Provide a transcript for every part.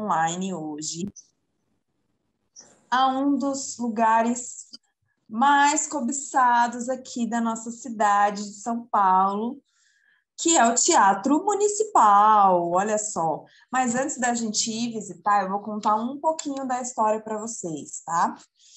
online hoje a um dos lugares mais cobiçados aqui da nossa cidade de São Paulo, que é o Teatro Municipal, olha só. Mas antes da gente ir visitar, eu vou contar um pouquinho da história para vocês, tá?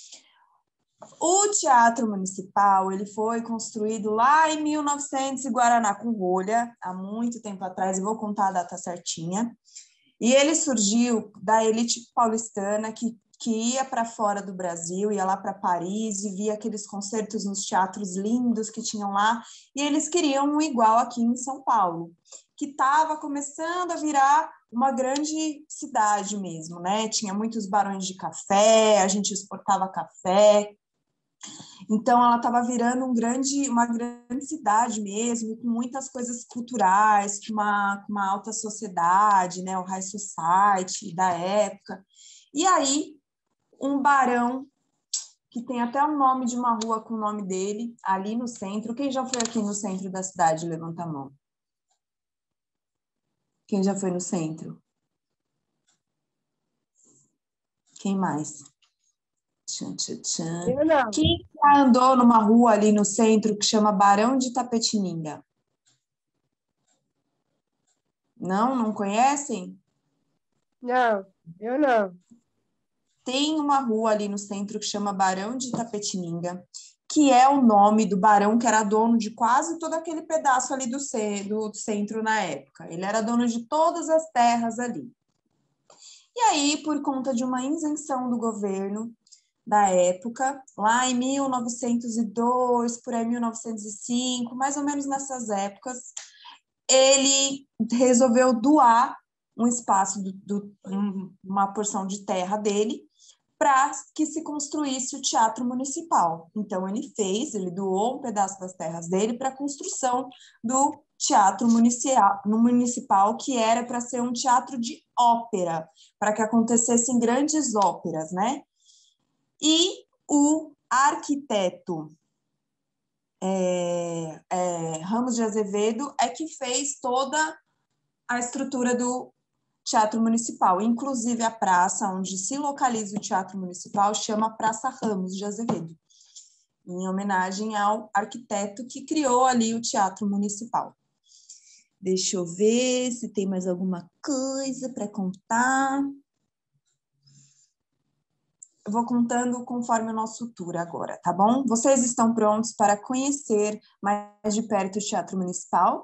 O Teatro Municipal, ele foi construído lá em 1900 em Guaraná com rolha, há muito tempo atrás, eu vou contar a data certinha. E ele surgiu da elite paulistana que ia para fora do Brasil, ia lá para Paris e via aqueles concertos nos teatros lindos que tinham lá, e eles queriam um igual aqui em São Paulo, que estava começando a virar uma grande cidade mesmo, né? Tinha muitos barões de café, a gente exportava café, então ela estava virando uma grande cidade mesmo, com muitas coisas culturais, com uma alta sociedade, né? O High Society da época. E aí, um barão, que tem até o nome de uma rua com o nome dele, ali no centro. Quem já foi aqui no centro da cidade? Levanta a mão. Quem já foi no centro? Quem mais? Tchan, tchan, tchan. Eu não. Quem já andou numa rua ali no centro que chama Barão de Itapetininga? Não conhecem? Não, eu não. Tem uma rua ali no centro que chama Barão de Itapetininga, que é o nome do barão que era dono de quase todo aquele pedaço ali do centro na época. Ele era dono de todas as terras ali. E aí, por conta de uma isenção do governo da época, lá em 1902, por aí 1905, mais ou menos nessas épocas, ele resolveu doar um espaço, uma porção de terra dele, para que se construísse o Teatro Municipal. Então, ele doou um pedaço das terras dele para a construção do Teatro Municipal, que era para ser um teatro de ópera, para que acontecessem grandes óperas, né? E o arquiteto Ramos de Azevedo é que fez toda a estrutura do Teatro Municipal. Inclusive, a praça onde se localiza o Teatro Municipal chama Praça Ramos de Azevedo, em homenagem ao arquiteto que criou ali o Teatro Municipal. Deixa eu ver se tem mais alguma coisa para contar. Eu vou contando conforme o nosso tour agora, tá bom? Vocês estão prontos para conhecer mais de perto o Teatro Municipal?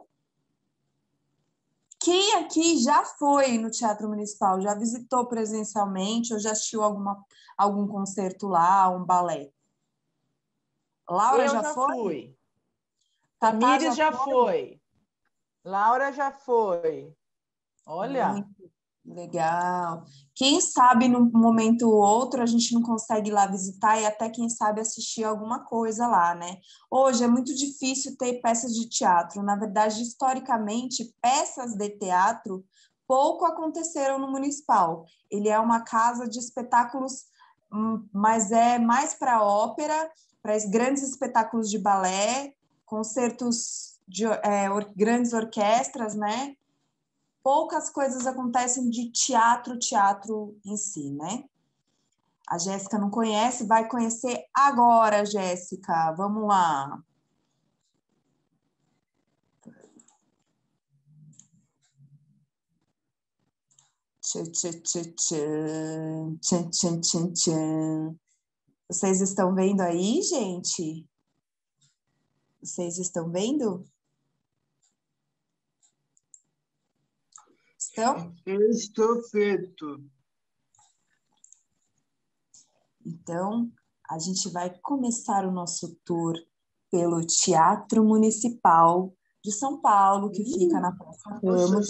Quem aqui já foi no Teatro Municipal? Já visitou presencialmente ou já assistiu algum concerto lá, um balé? Laura Eu já já foi? fui. Tatá Tamires já foi? foi. Laura já foi. Olha. Muito legal. Quem sabe num momento ou outro a gente não consegue ir lá visitar e até quem sabe assistir alguma coisa lá, né? Hoje é muito difícil ter peças de teatro. Na verdade, historicamente, peças de teatro pouco aconteceram no Municipal. Ele é uma casa de espetáculos, mas é mais para ópera, para grandes espetáculos de balé, concertos de grandes orquestras, né? Poucas coisas acontecem de teatro em si, né? A Jéssica não conhece, vai conhecer agora, Jéssica. Vamos lá. Tchan, tchan, tchan, tchan. Tchan, tchan, tchan, tchan. Vocês estão vendo aí, gente? Vocês estão vendo? Estão? Eu estou feito. Então, a gente vai começar o nosso tour pelo Teatro Municipal de São Paulo, que fica na Praça Ramos,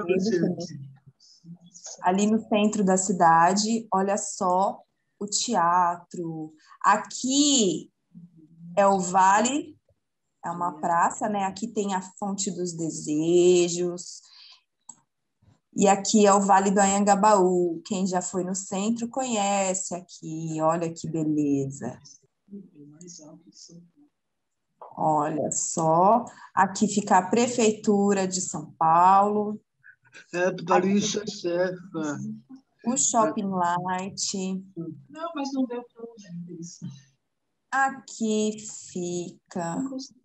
ali no centro da cidade. Olha só o teatro. Aqui é o Vale, é uma praça, né? Aqui tem a Fonte dos Desejos. E aqui é o Vale do Anhangabaú. Quem já foi no centro conhece aqui. Olha que beleza. Olha só. Aqui fica a Prefeitura de São Paulo. É Paris Serra. o Shopping Light. Não, mas não deu para usar isso. Aqui fica...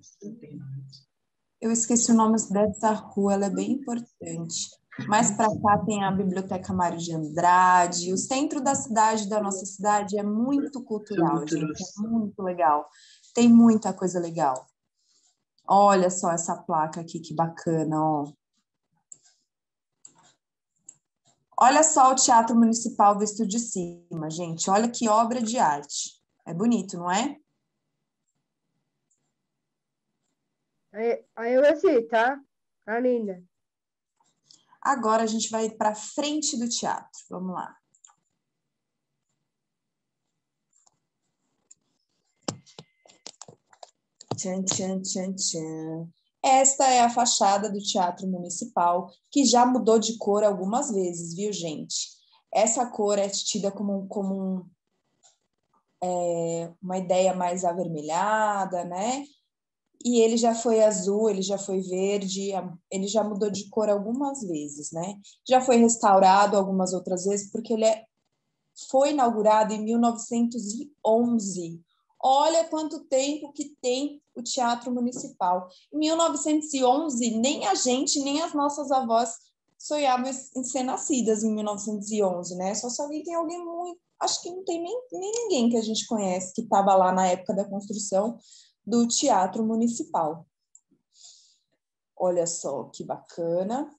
Eu esqueci o nome dessa rua, ela é bem importante. Mais para cá tem a Biblioteca Mário de Andrade. O centro da cidade, da nossa cidade, é muito cultural, gente. É muito legal. Tem muita coisa legal. Olha só essa placa aqui, que bacana, ó. Olha só o Teatro Municipal visto de cima, gente. Olha que obra de arte. É bonito, não é? Aí eu assim, tá? Tá linda. Agora a gente vai para frente do teatro. Vamos lá. Tchan, tchan, tchan, tchan. Esta é a fachada do Teatro Municipal, que já mudou de cor algumas vezes, viu, gente? Essa cor é tida como uma ideia mais avermelhada, né? E ele já foi azul, ele já foi verde, ele já mudou de cor algumas vezes, né? Já foi restaurado algumas outras vezes, porque foi inaugurado em 1911. Olha quanto tempo que tem o Teatro Municipal. Em 1911, nem a gente, nem as nossas avós sonhavam em ser nascidas em 1911, né? Só se alguém tem alguém muito... Acho que não tem nem ninguém que a gente conhece que estava lá na época da construção do Teatro Municipal. Olha só que bacana.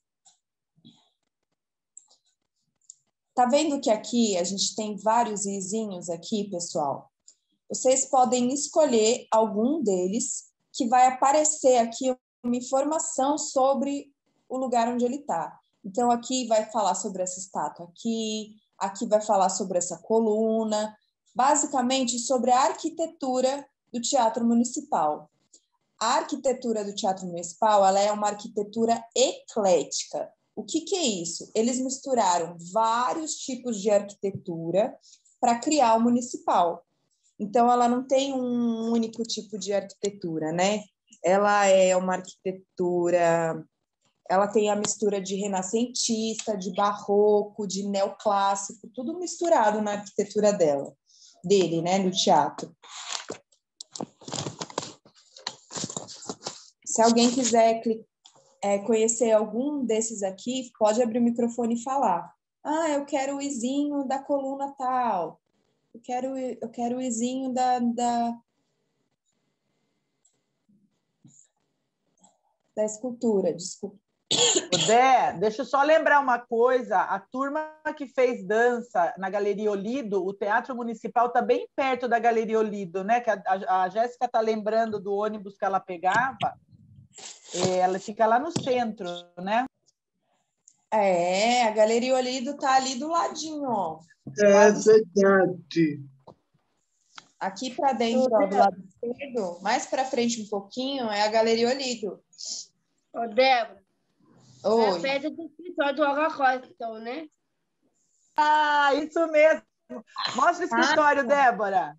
Tá vendo que aqui a gente tem vários izinhos aqui, pessoal? Vocês podem escolher algum deles que vai aparecer aqui uma informação sobre o lugar onde ele está. Então, aqui vai falar sobre essa estátua aqui vai falar sobre essa coluna, basicamente sobre a arquitetura do Teatro Municipal. A arquitetura do Teatro Municipal, ela é uma arquitetura eclética. O que é isso? Eles misturaram vários tipos de arquitetura para criar o municipal. Então, ela não tem um único tipo de arquitetura, né? Ela é uma arquitetura... Ela tem a mistura de renascentista, de barroco, de neoclássico, tudo misturado na arquitetura dele, né? Do teatro. Se alguém quiser conhecer algum desses aqui, pode abrir o microfone e falar. Ah, eu quero o izinho da coluna tal. Eu quero o izinho da escultura, desculpa. Dé, deixa eu só lembrar uma coisa. A turma que fez dança na Galeria Olido, o Teatro Municipal está bem perto da Galeria Olido, né? Que a Jéssica está lembrando do ônibus que ela pegava. Ela fica lá no centro, né? A Galeria Olido está ali do ladinho, ó. É verdade. Aqui para dentro, ó, do lado esquerdo, mais para frente um pouquinho, é a Galeria Olido. Ô, Débora. Oi. É perto do escritório do Olga Costa, então, né? Ah, isso mesmo. Mostra o escritório, Débora.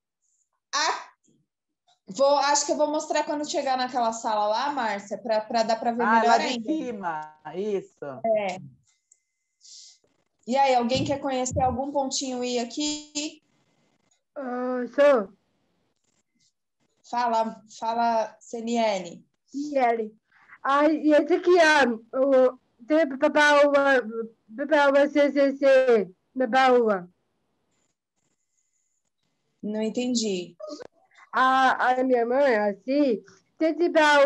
Acho que eu vou mostrar quando chegar naquela sala lá, Márcia, para dar para ver melhor lá de ainda. cima, isso. E aí, alguém quer conhecer algum pontinho I aqui? Sou. Fala, CNL. CNL. E esse aqui, o Papaúba CCC, Papaúba. Não entendi. A minha mãe, assim, se tiver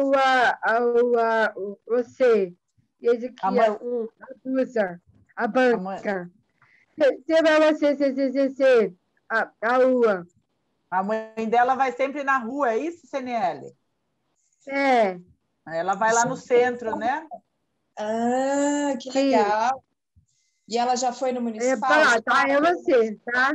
você, e esse aqui é a blusa, a banca. Se tiver você, CCC, a rua. A mãe dela vai sempre na rua, é isso, CNL? É. Ela vai lá no centro, né? Ah, que legal. E ela já foi no municipal? É você, tá?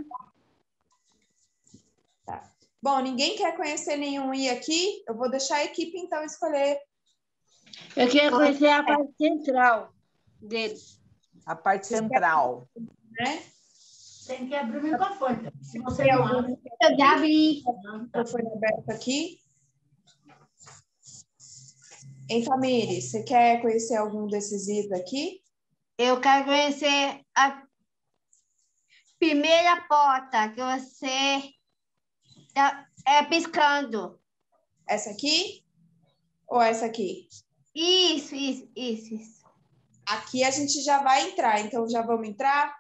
Tá. Bom, ninguém quer conhecer nenhum I aqui? Eu vou deixar a equipe, então, escolher. Eu quero conhecer a parte central deles. A parte central. Né? Tem que abrir o microfone. Se você Tem não algum abre, eu já abri. microfone aberto aqui? Hein, Tamires, você quer conhecer algum desses itens aqui? Eu quero conhecer primeira porta que você é piscando. Essa aqui ou essa aqui? Isso. Aqui a gente já vai entrar, então já vamos entrar?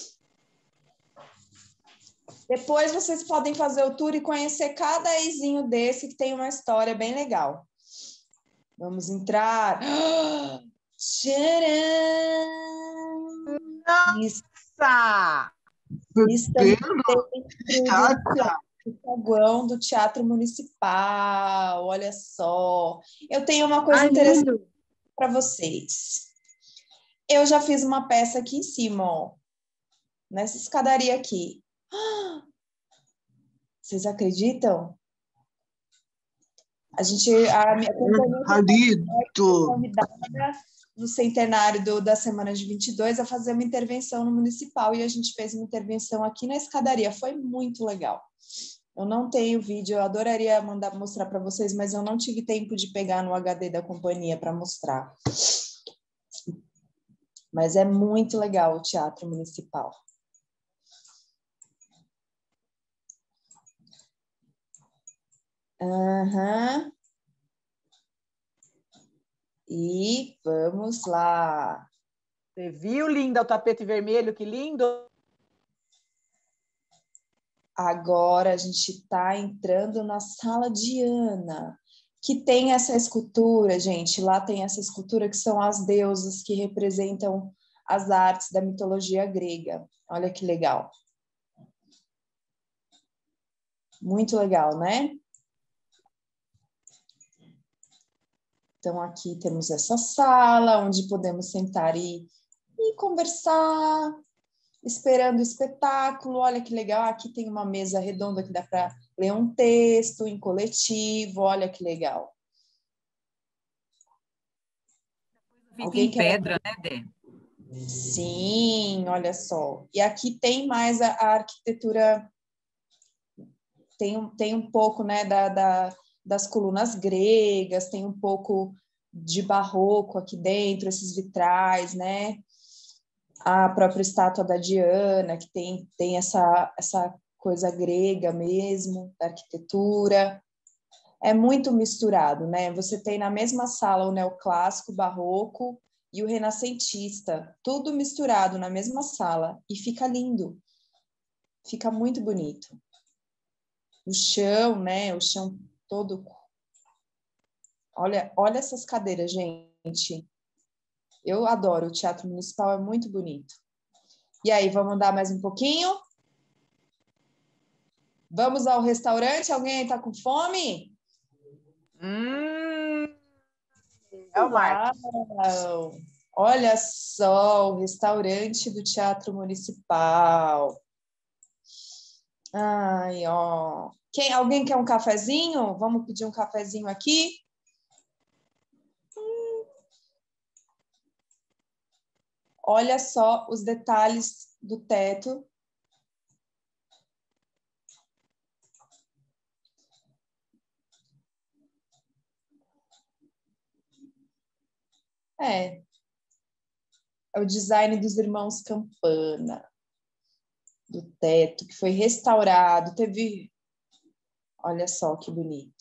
Depois vocês podem fazer o tour e conhecer cada eizinho desse que tem uma história bem legal. Vamos entrar. Tcharam! Nossa! Estamos no saguão do Teatro Municipal. Olha só. Eu tenho uma coisa interessante para vocês. Eu já fiz uma peça aqui em cima, ó, nessa escadaria aqui. Vocês acreditam? A minha companhia foi convidada no centenário da Semana de 22 a fazer uma intervenção no Municipal e a gente fez uma intervenção aqui na escadaria. Foi muito legal. Eu não tenho vídeo, eu adoraria mostrar para vocês, mas eu não tive tempo de pegar no HD da companhia para mostrar. Mas é muito legal o Teatro Municipal. Aham. E vamos lá. Você viu, linda, o tapete vermelho? Que lindo! Agora a gente está entrando na Sala Diana, que tem essa escultura, gente. Lá tem essa escultura que são as deusas que representam as artes da mitologia grega. Olha que legal. Muito legal, né? Então, aqui temos essa sala, onde podemos sentar e conversar, esperando o espetáculo. Olha que legal, aqui tem uma mesa redonda que dá para ler um texto em coletivo. Olha que legal. Fica em pedra, né, Dê? Sim, olha só. E aqui tem mais a arquitetura, tem um pouco, né, das colunas gregas, tem um pouco de barroco aqui dentro, esses vitrais, né? A própria estátua da Diana, que tem essa coisa grega mesmo, da arquitetura. É muito misturado, né? Você tem na mesma sala o neoclássico, o barroco e o renascentista, tudo misturado na mesma sala, e fica lindo. Fica muito bonito. O chão, né? O chão todo. Olha essas cadeiras, gente. Eu adoro, o Teatro Municipal é muito bonito. E aí, vamos andar mais um pouquinho? Vamos ao restaurante? Alguém está com fome? É o Marcos. Olha só, o restaurante do Teatro Municipal. Ai, ó. Alguém quer um cafezinho? Vamos pedir um cafezinho aqui? Olha só os detalhes do teto. É o design dos irmãos Campana, do teto, que foi restaurado. Olha só que bonito.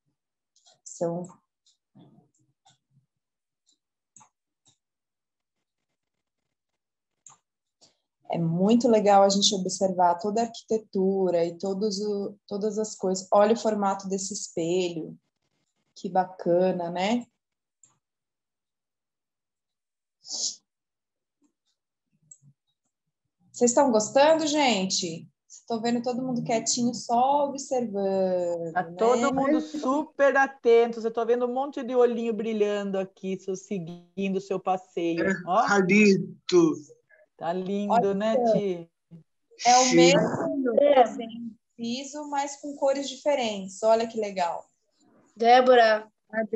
É muito legal a gente observar toda a arquitetura e todas as coisas. Olha o formato desse espelho. Que bacana, né? Vocês estão gostando, gente? Estou vendo todo mundo quietinho, só observando. Tá né? todo mundo super atento. Eu estou vendo um monte de olhinho brilhando aqui, seguindo o seu passeio. Ó. Radito. Tá lindo, né, Ti? É o mesmo desenho piso, mas com cores diferentes. Olha que legal. Débora,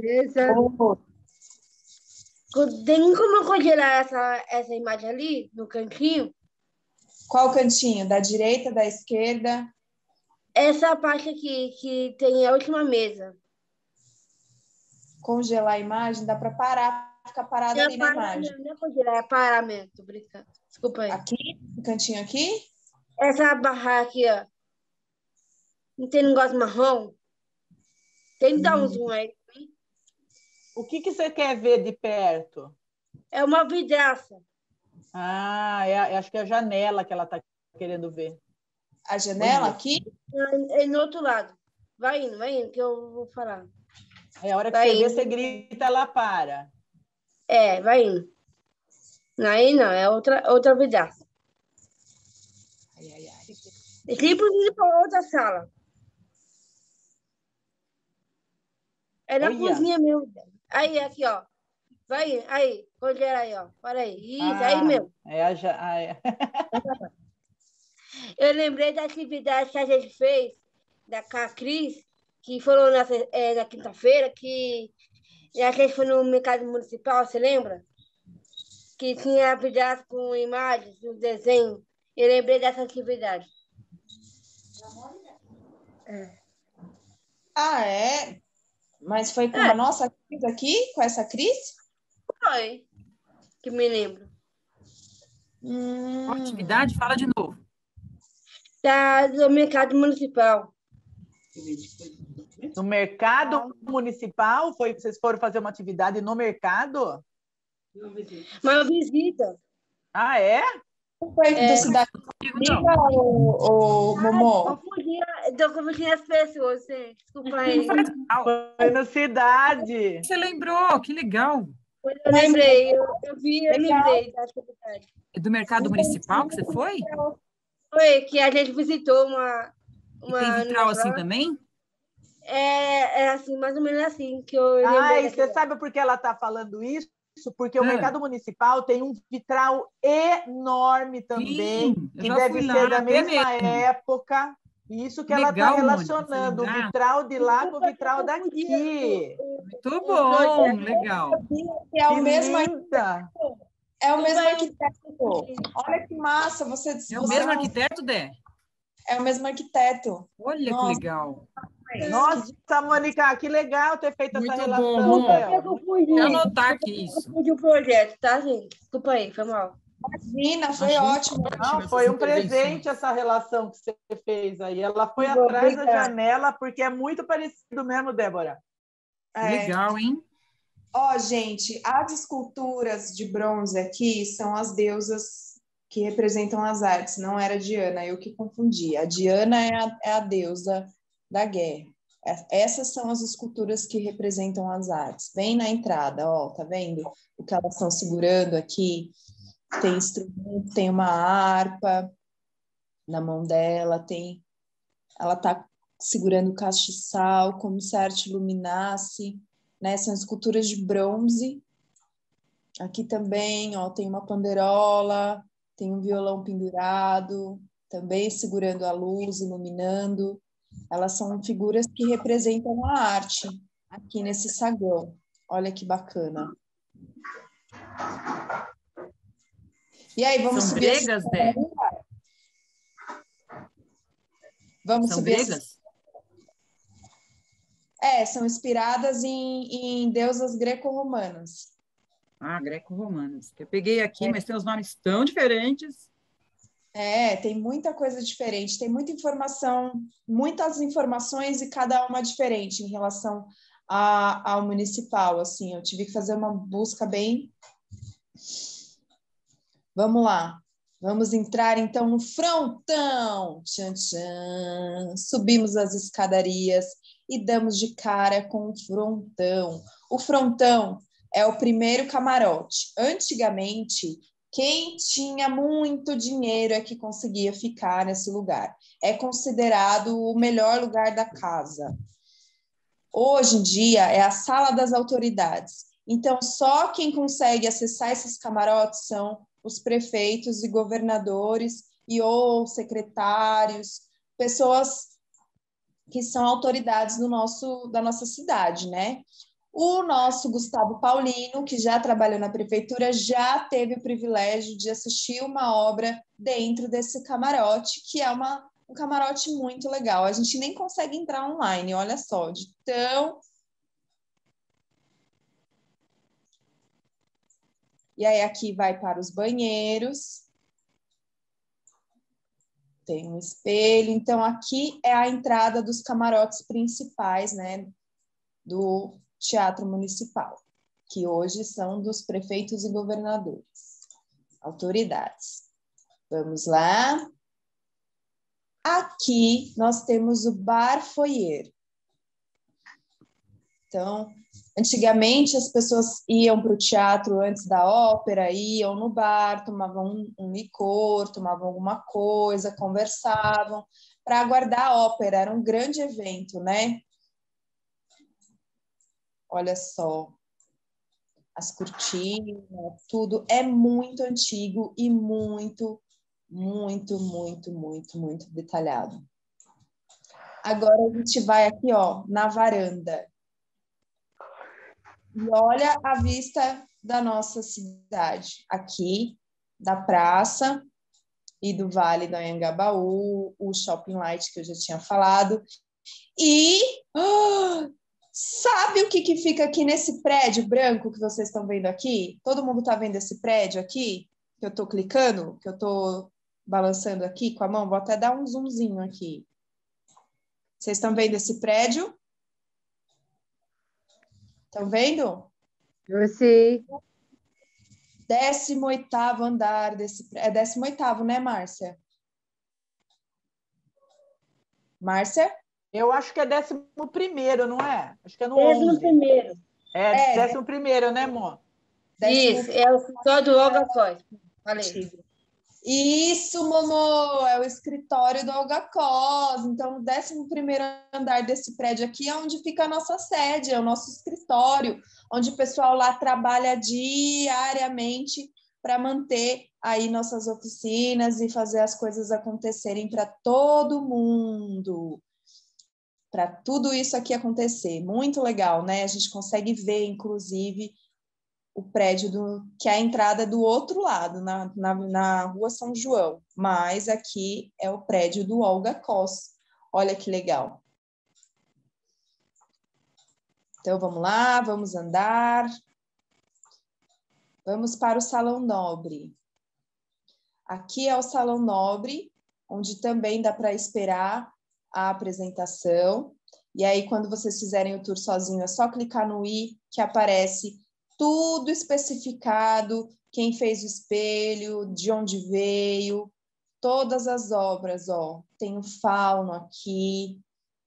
tem como eu congelar essa imagem ali, no cantinho? Qual cantinho? Da direita, da esquerda? Essa parte aqui, que tem a última mesa. Congelar a imagem, dá para ficar parado ali na imagem. Não é congelar, é paramento, brincando. Desculpa aí. Aqui? No cantinho aqui? essa barra aqui, ó. Não tem negócio marrom? Tem que dar um zoom aí. O que você quer ver de perto? É uma vidraça. Ah, acho que é a janela que ela está querendo ver. A janela Olha. aqui? É no outro lado. Vai indo, que eu vou falar. Aí a hora que Vai você vê, indo. você grita, ela para. Vai indo. Aí não, é outra vidraça. Ai, ai, ai. Tipo ir para outra sala. É na Olha. cozinha mesmo. Aí, aqui, ó. Vai, aí, congela aí, ó. Para aí. Isso, aí Ah, mesmo. Eu lembrei da atividade que a gente fez com a Cris, que foram na quinta-feira, que a gente foi no mercado municipal, você lembra? Que tinha atividade com imagens, um desenho. Eu lembrei dessa atividade. Ah, é? Mas foi com a nossa Cris aqui? Com essa Cris? Foi, que me lembro. Qual atividade? Fala de novo. Do mercado municipal. No mercado municipal? Vocês foram fazer uma atividade no mercado? Uma visita. Ah, é? Foi da cidade amiga ou Momô? Tô confundindo as pessoas, gente. Desculpa aí. Foi no Cidade. Você lembrou, que legal. Eu lembrei, eu lembrei da atividade. É do mercado municipal que você foi? Foi que a gente visitou E tem vitral assim também? É assim, mais ou menos assim, que eu lembrei. Ah, e você sabe por que ela está falando isso? Porque o mercado municipal tem um vitral enorme também, Sim, que deve ser da mesma época. Isso que ela está relacionando, o vitral de lá com o vitral daqui. Muito bom, legal. É o mesmo arquiteto. É o mesmo arquiteto. Olha que massa. É o mesmo arquiteto, Dé? É o mesmo arquiteto. Olha que legal. Nossa, Mônica, que legal ter feito essa relação. Vou anotar aqui isso. Eu confundi o projeto, tá, gente? Desculpa aí, foi mal. Imagina, foi ótimo. Não, foi um presente essa relação que você fez aí. Ela foi atrás da janela, porque é muito parecido mesmo, Débora. Legal, hein? Ó, gente, as esculturas de bronze aqui são as deusas que representam as artes, não era a Diana, eu que confundi. A Diana é a deusa da guerra. Essas são as esculturas que representam as artes. Bem na entrada, ó, tá vendo? O que elas estão segurando aqui. Tem instrumento, tem uma harpa na mão dela, ela tá segurando o castiçal, como se a arte iluminasse, né? São esculturas de bronze. Aqui também, ó, tem uma panderola, tem um violão pendurado, também segurando a luz, iluminando. Elas são figuras que representam a arte aqui nesse saguão. Olha que bacana. E aí, vamos subir gregas, Dé? Vamos são subir gregas? São inspiradas em deusas greco-romanas. Ah, greco-romanas. Eu peguei aqui, mas tem os nomes tão diferentes. Tem muita coisa diferente, tem muita informação, muitas informações e cada uma diferente em relação ao municipal, assim, eu tive que fazer uma busca bem... Vamos lá, vamos entrar então no frontão, tchan, tchan. Subimos as escadarias e damos de cara com o frontão. O frontão é o primeiro camarote. Antigamente, quem tinha muito dinheiro é que conseguia ficar nesse lugar. É considerado o melhor lugar da casa. Hoje em dia, é a sala das autoridades. Então, só quem consegue acessar esses camarotes são os prefeitos e governadores e ou secretários, pessoas que são autoridades da nossa cidade, né? O nosso Gustavo Paulino, que já trabalhou na prefeitura, já teve o privilégio de assistir uma obra dentro desse camarote, que é um camarote muito legal. A gente nem consegue entrar online, olha só, de tão... E aí aqui vai para os banheiros. Tem um espelho. Então, aqui é a entrada dos camarotes principais, né, do Teatro Municipal, que hoje são dos prefeitos e governadores, autoridades. Vamos lá. Aqui nós temos o Bar Foyer. Então, antigamente as pessoas iam para o teatro antes da ópera, iam no bar, tomavam um licor, tomavam alguma coisa, conversavam, para aguardar a ópera. Era um grande evento, né? Olha só, as cortinas, tudo é muito antigo e muito detalhado. Agora a gente vai aqui, ó, na varanda. E olha a vista da nossa cidade. Aqui, da praça e do Vale do Anhangabaú, o Shopping Light que eu já tinha falado. E sabe o que fica aqui nesse prédio branco que vocês estão vendo aqui? Todo mundo está vendo esse prédio aqui? Que eu estou clicando, que eu estou balançando aqui com a mão? Vou até dar um zoomzinho aqui. Vocês estão vendo esse prédio? Estão vendo? Eu sei. 18º andar desse prédio. É 18º, né, Márcia? Márcia? Eu acho que é 11º, não é? Acho que é no 11. 11º. É 11º, né, amor? Isso, é o escritório do Olga Cos. Falei. Isso, Momô, é o escritório do Olga Cos. Então, o 11º andar desse prédio aqui é onde fica a nossa sede, é o nosso escritório, onde o pessoal lá trabalha diariamente para manter aí nossas oficinas e fazer as coisas acontecerem para todo mundo. Para tudo isso aqui acontecer. Muito legal, né? A gente consegue ver, inclusive, o prédio que é a entrada do outro lado, na Rua São João. Mas aqui é o prédio do Olga Cos. Olha que legal. Então, vamos lá, vamos andar. Vamos para o Salão Nobre. Aqui é o Salão Nobre, onde também dá para esperar a apresentação. E aí, quando vocês fizerem o tour sozinho, é só clicar no i, que aparece tudo especificado, quem fez o espelho, de onde veio, todas as obras, ó. Tem o fauno aqui.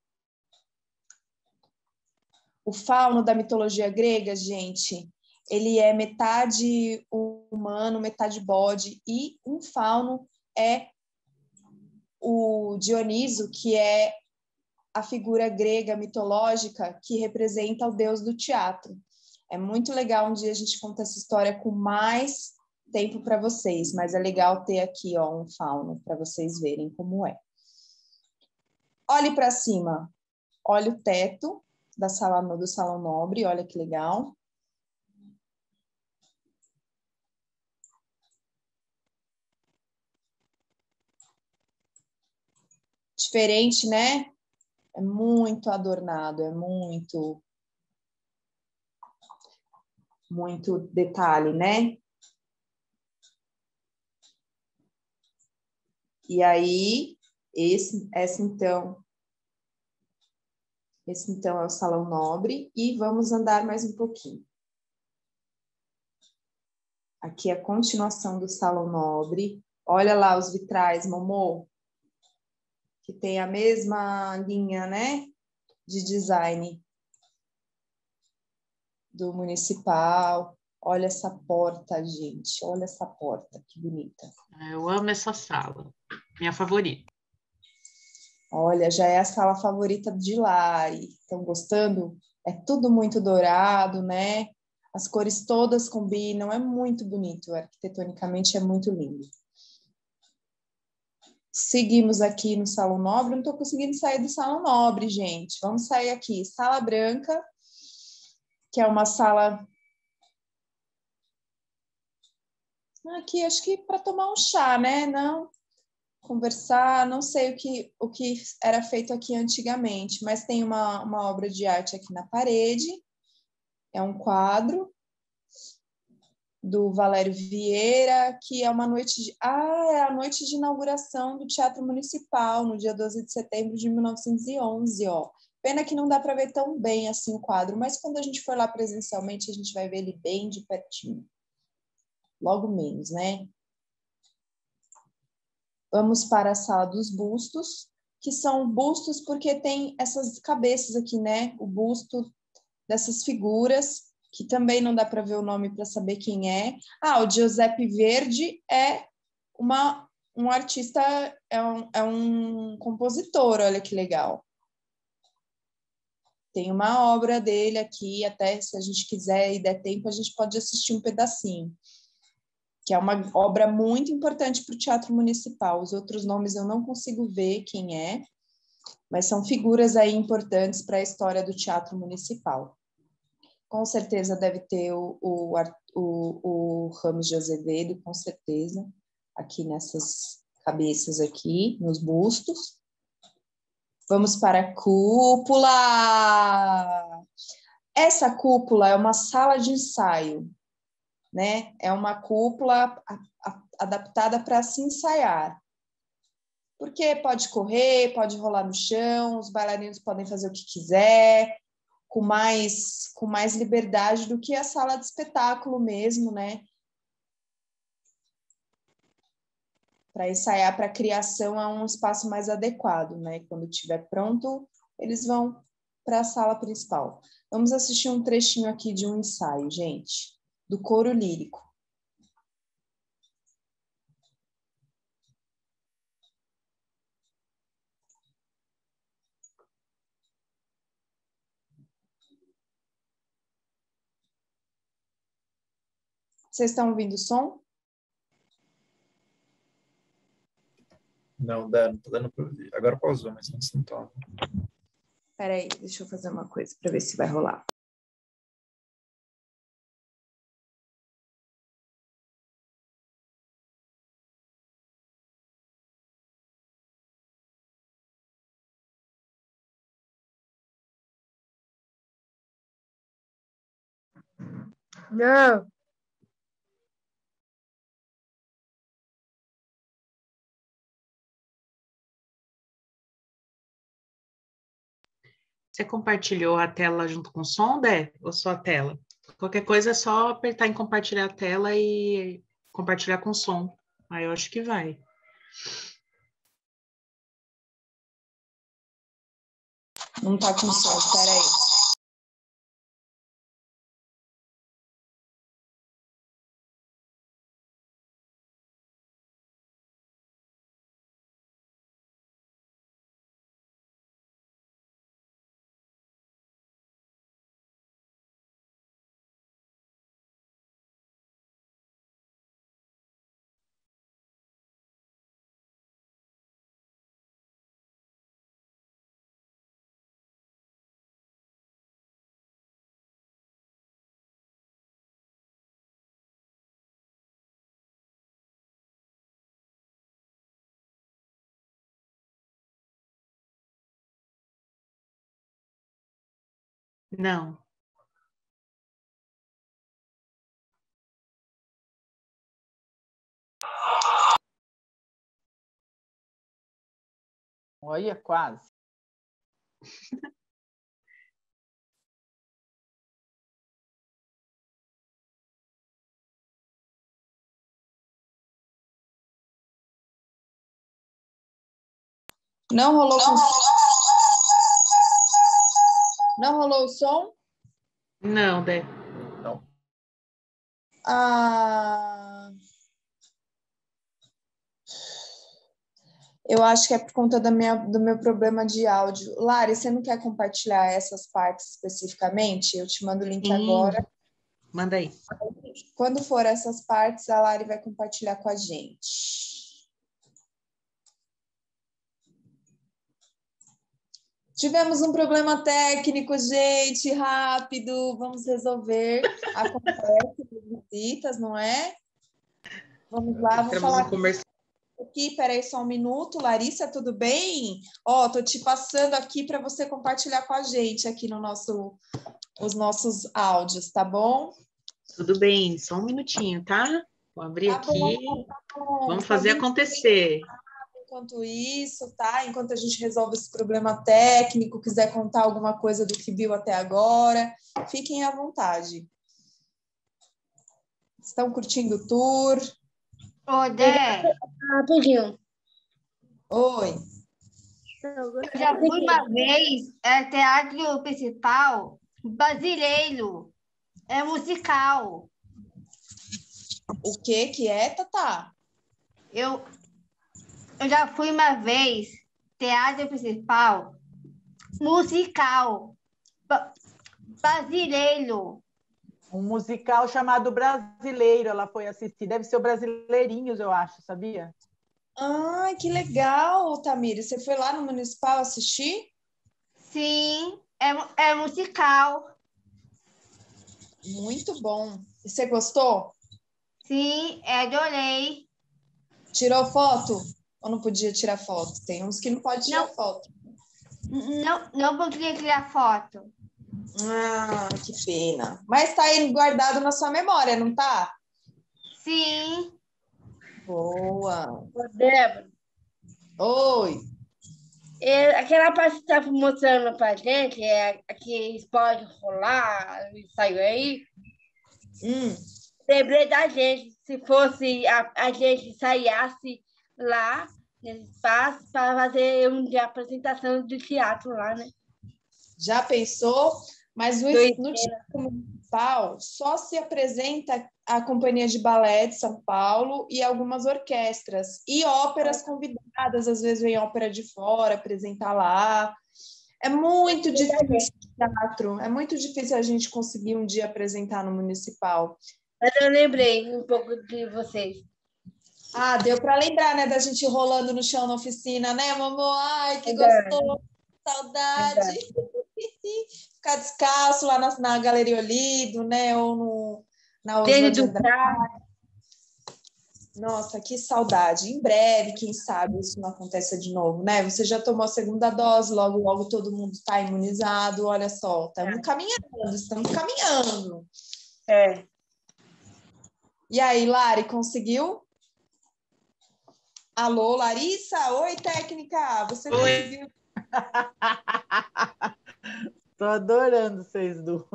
O fauno da mitologia grega, gente, ele é metade humano, metade bode, e um fauno é o Dioniso, que é a figura grega mitológica que representa o deus do teatro. É muito legal, um dia a gente conta essa história com mais tempo para vocês, mas é legal ter aqui, ó, um fauno para vocês verem como é. Olhe para cima, olha o teto do Salão Nobre, olha que legal. Diferente, né? É muito adornado, é muito detalhe, né? E aí, esse então é o Salão Nobre, e vamos andar mais um pouquinho. Aqui é a continuação do Salão Nobre. Olha lá os vitrais, Momô, que tem a mesma linha, né, de design do Municipal. Olha essa porta, gente. Olha essa porta, que bonita. Eu amo essa sala. Minha favorita. Olha, já é a sala favorita de Lari. Estão gostando? É tudo muito dourado, né? As cores todas combinam. É muito bonito. Arquitetonicamente é muito lindo. Seguimos aqui no Salão Nobre. Não estou conseguindo sair do Salão Nobre, gente. Vamos sair aqui. Sala Branca, que é uma sala... Aqui, acho que para tomar um chá, né? Não, conversar, não sei o que era feito aqui antigamente, mas tem uma obra de arte aqui na parede, é um quadro. do Valério Vieira, que é uma noite de... é a noite de inauguração do Teatro Municipal, no dia 12 de setembro de 1911, ó. Pena que não dá para ver tão bem assim o quadro, mas quando a gente for lá presencialmente, a gente vai ver ele bem de pertinho. Logo menos, né? Vamos para a sala dos bustos, que são bustos porque tem essas cabeças aqui, né? O busto dessas figuras, que também não dá para ver o nome para saber quem é. O Giuseppe Verdi é um artista, é um compositor, olha que legal. Tem uma obra dele aqui, até se a gente quiser e der tempo, a gente pode assistir um pedacinho, que é uma obra muito importante para o Teatro Municipal. Os outros nomes eu não consigo ver quem é, mas são figuras aí importantes para a história do Teatro Municipal. Com certeza deve ter o Ramos de Azevedo, com certeza, aqui nessas cabeças aqui, nos bustos. Vamos para a cúpula! Essa cúpula é uma sala de ensaio, né? É uma cúpula adaptada para se ensaiar. Porque pode correr, pode rolar no chão, os bailarinos podem fazer o que quiser, com mais liberdade do que a sala de espetáculo mesmo, né? Para ensaiar, para a criação, é um espaço mais adequado, né? Quando estiver pronto, eles vão para a sala principal. Vamos assistir um trechinho aqui de um ensaio, gente, do coro lírico. Vocês estão ouvindo o som? Não, não tô dando para ouvir. Agora pausou, mas não sintoma. Espera aí, deixa eu fazer uma coisa para ver se vai rolar. Não. Você compartilhou a tela junto com o som, Dé? Ou só a tela? Qualquer coisa é só apertar em compartilhar a tela e compartilhar com som. Aí eu acho que vai. Não tá com som, espera aí. Não. Olha, quase. Não rolou Não rolou o som? Não, Dé. Não. Eu acho que é por conta do meu problema de áudio. Lari, você não quer compartilhar essas partes especificamente? Eu te mando o link agora. Manda aí. Quando for essas partes, a Lari vai compartilhar com a gente. Tivemos um problema técnico, gente, rápido, vamos resolver. Acontece nas visitas, não é? Vamos lá, vamos falar aqui, peraí só um minuto. Larissa, tudo bem? Tô te passando aqui para você compartilhar com a gente aqui no os nossos áudios, tá bom? Tudo bem, só um minutinho, tá? Vou abrir Tá bom, aqui. tá bom. Vamos Só fazer 20 acontecer. enquanto isso, tá? Enquanto a gente resolve esse problema técnico, quiser contar alguma coisa do que viu até agora, fiquem à vontade. Estão curtindo o tour? Ô, Dé, Rapidinho. Oi. eu já fui uma vez, teatro principal brasileiro, é musical. O que é, Tatá? Eu já fui uma vez, teatro principal musical brasileiro. Um musical chamado Brasileiro, ela foi assistir. Deve ser o Brasileirinhos, eu acho, sabia? Ai, que legal, Tamires. Você foi lá no Municipal assistir? Sim, é musical. Muito bom. E você gostou? Sim, adorei. Tirou foto? Ou não podia tirar foto? Tem uns que não pode tirar Não. foto. Não podia tirar foto. Ah, que pena. Mas tá aí guardado na sua memória, não tá? Sim, Boa. Ô, Débora, Oi. aquela parte que você estava mostrando pra gente, que pode rolar, saiu aí. Lembrei da gente, se fosse a gente ensaiasse lá nesse espaço para fazer um dia de apresentação de teatro lá, né? Já pensou? Mas no Doideira. Teatro Municipal só se apresenta a Companhia de Balé de São Paulo e algumas orquestras. E óperas convidadas, às vezes vem ópera de fora apresentar lá. É muito difícil teatro, é muito difícil a gente conseguir um dia apresentar no Municipal. Mas eu lembrei um pouco de vocês. Ah, deu para lembrar, né, da gente rolando no chão na oficina, né, mamãe? Ai, que Verdade. gostoso, saudade. Ficar descalço lá na Galeria Olido, né, ou na Oswald de Andrade. Nossa, que saudade. Em breve, quem sabe isso não aconteça de novo, né? Você já tomou a segunda dose, logo, logo todo mundo está imunizado. Olha só, estamos caminhando. É. E aí, Lari, conseguiu? Alô, Larissa? Oi, técnica, você conseguiu? Tô adorando vocês duas.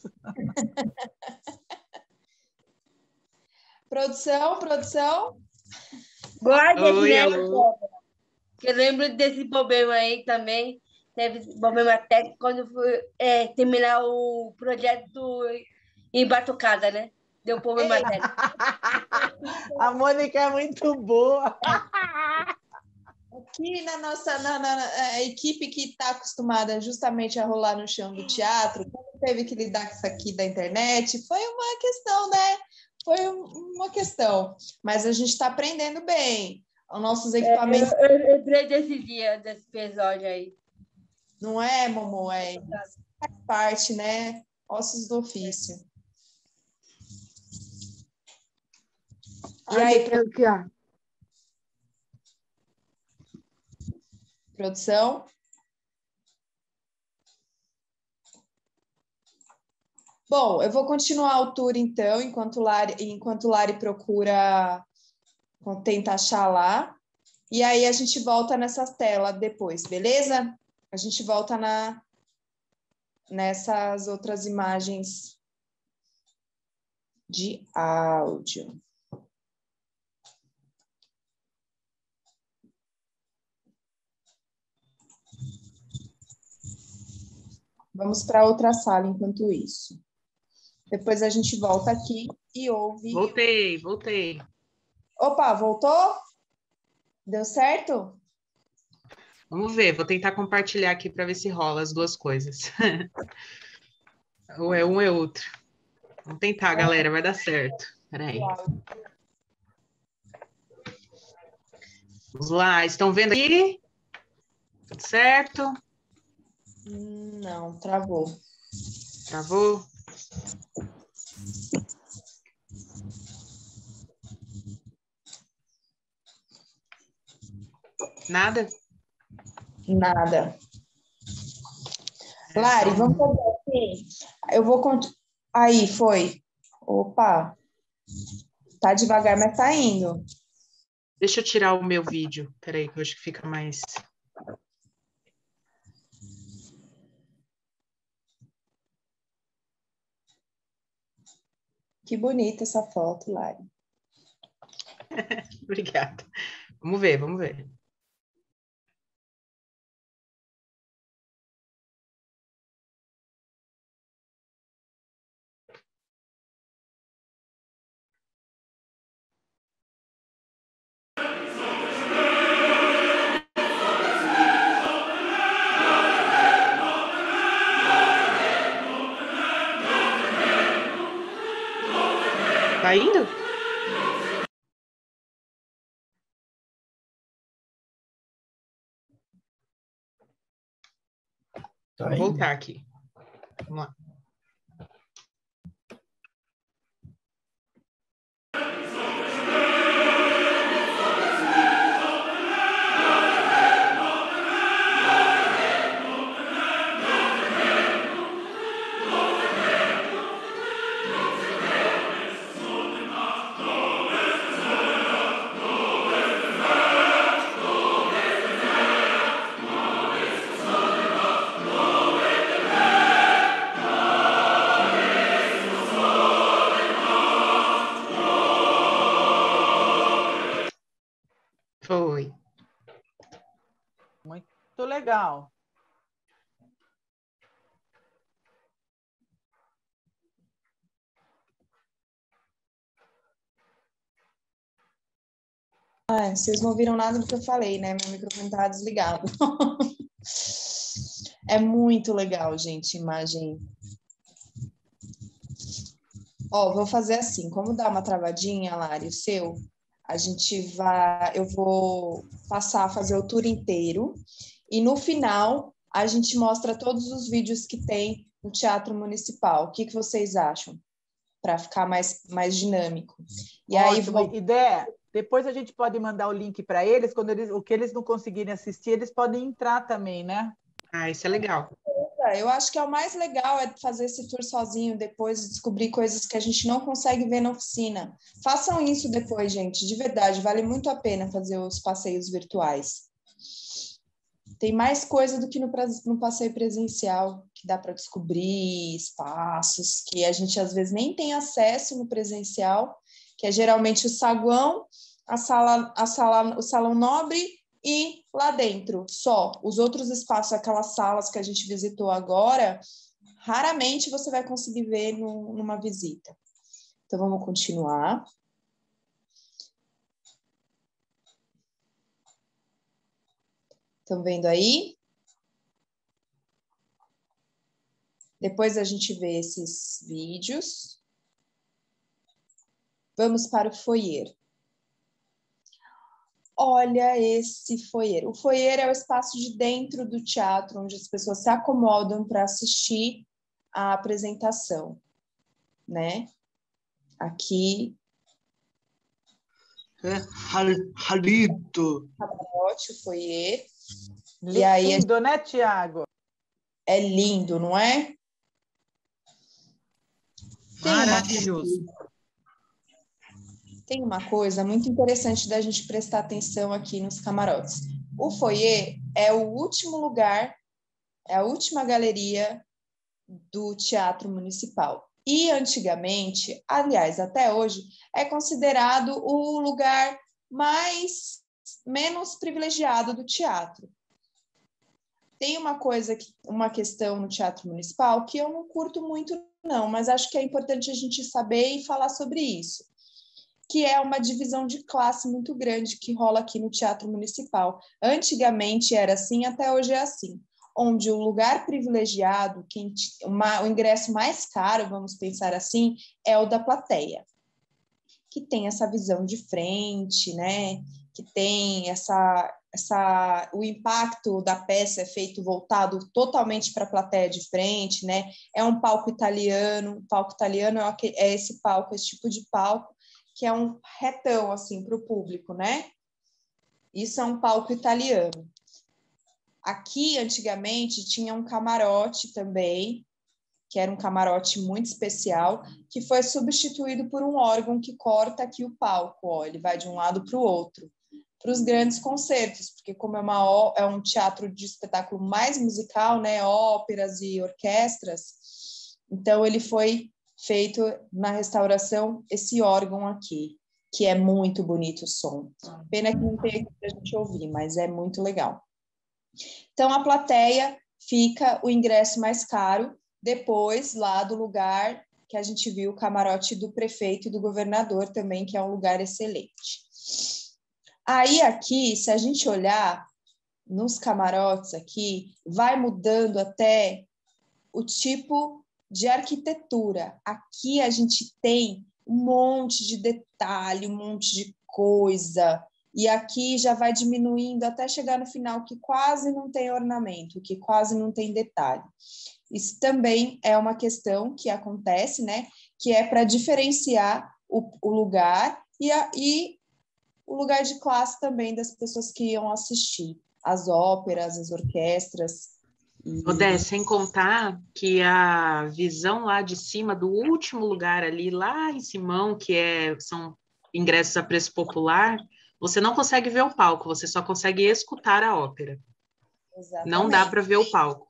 Produção? Guarda aqui, Oi, né? alô. Eu lembro desse problema aí também. Teve problema técnico quando fui terminar o projeto em Batucada, né? Deu problema técnico. A Mônica é muito boa. Aqui na nossa a equipe que está acostumada justamente a rolar no chão do teatro, quando teve que lidar com isso aqui da internet, foi uma questão, né? Foi uma questão. Mas a gente está aprendendo bem. Os nossos equipamentos. Eu lembrei desse dia, desse episódio aí. Não é, Momô? Faz parte, né? Ossos do ofício. E aí, produção? Bom, eu vou continuar o tour, então, enquanto Lari procura, tenta achar lá. E aí a gente volta nessa tela depois, beleza? A gente volta nessas outras imagens de áudio. Vamos para outra sala enquanto isso. Depois a gente volta aqui e ouve. Voltei. Opa, voltou? Deu certo? Vamos ver, vou tentar compartilhar aqui para ver se rola as duas coisas. Ou é um ou é outro. Vamos tentar, galera, vai dar certo. Peraí. Vamos lá, estão vendo aqui? Tudo certo? Não, travou. Travou? Nada? Nada. Lari, vamos fazer assim. Eu vou... Aí, foi. Opa, tá devagar, mas tá indo. Deixa eu tirar o meu vídeo. Peraí, que eu acho que fica mais... Que bonita essa foto, Lari. Obrigada. Vamos ver, vamos ver. Tá indo? Tá Vou indo. voltar aqui. Vamos lá. Foi. Muito legal. Ah, vocês não ouviram nada do que eu falei, né? Meu microfone tá desligado. É muito legal, gente, imagem. Ó, vou fazer assim, como dá uma travadinha, Lari, o seu, eu vou passar a fazer o tour inteiro e no final a gente mostra todos os vídeos que tem no Teatro Municipal. O que vocês acham? Para ficar mais dinâmico. E Ótimo. aí, Ideia. Depois a gente pode mandar o link para eles, o que eles não conseguirem assistir, eles podem entrar também, né? Ah, isso é legal. eu acho que é o mais legal é fazer esse tour sozinho, depois descobrir coisas que a gente não consegue ver na oficina. Façam isso depois, gente, de verdade, vale muito a pena fazer os passeios virtuais. Tem mais coisa do que no passeio presencial, que dá para descobrir espaços que a gente às vezes nem tem acesso no presencial, que é geralmente o saguão, o salão nobre e lá dentro, só. Os outros espaços, aquelas salas que a gente visitou agora, raramente você vai conseguir ver numa visita. Então, vamos continuar. Estão vendo aí? Depois a gente vê esses vídeos. Vamos para o foyer. Olha esse foyer. O foyer é o espaço de dentro do teatro, onde as pessoas se acomodam para assistir a apresentação, né? Aqui. Halito. Camarote, o foyer. Lindo, E aí, né, Tiago? é lindo, não é? Maravilhoso. Tem uma coisa muito interessante da gente prestar atenção aqui nos camarotes. O foyer é o último lugar, é a última galeria do Teatro Municipal. E antigamente, aliás, até hoje, é considerado o lugar menos privilegiado do teatro. Tem uma questão no Teatro Municipal que eu não curto muito, não, mas acho que é importante a gente saber e falar sobre isso, que é uma divisão de classe muito grande que rola aqui no Teatro Municipal. Antigamente era assim, até hoje é assim, onde o lugar privilegiado, o ingresso mais caro, vamos pensar assim, é o da plateia, que tem essa visão de frente, né? Que tem o impacto da peça é feito voltado totalmente para a plateia de frente, né? É um palco italiano. O palco italiano é esse palco, esse tipo de palco, que é um retão, assim, para o público, né? Isso é um palco italiano. Aqui, antigamente, tinha um camarote também, que era um camarote muito especial, que foi substituído por um órgão que corta aqui o palco, ó, ele vai de um lado para o outro, para os grandes concertos, porque como é um teatro de espetáculo mais musical, né, óperas e orquestras, então ele foi feito na restauração esse órgão aqui, que é muito bonito o som. Pena que não tem aqui para a gente ouvir, mas é muito legal. Então, a plateia fica o ingresso mais caro, depois lá do lugar que a gente viu, o camarote do prefeito e do governador também, que é um lugar excelente. Aí aqui, se a gente olhar nos camarotes aqui, vai mudando até o tipo de arquitetura. Aqui a gente tem um monte de detalhe, um monte de coisa, e aqui já vai diminuindo até chegar no final que quase não tem ornamento, que quase não tem detalhe. Isso também é uma questão que acontece, né? Que é para diferenciar o lugar e o lugar de classe também das pessoas que iam assistir as óperas, as orquestras. Odé, sem contar que a visão lá de cima, do último lugar ali, lá em Simão, são ingressos a preço popular, você não consegue ver o palco, você só consegue escutar a ópera. Exatamente. Não dá para ver o palco.